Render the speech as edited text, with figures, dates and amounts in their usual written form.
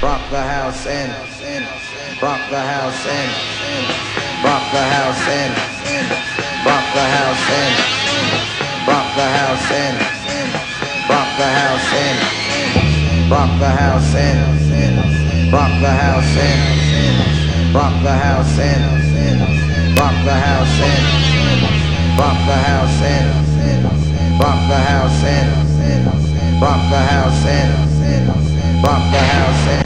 rock the house in, rock the house in, rock the house in, rock the house in, rock the house in, rock the house in, rock the house in, rock the house in, rock the house in, rock the house in, rock the house in, rock the house in, rock the house in, rock the house in.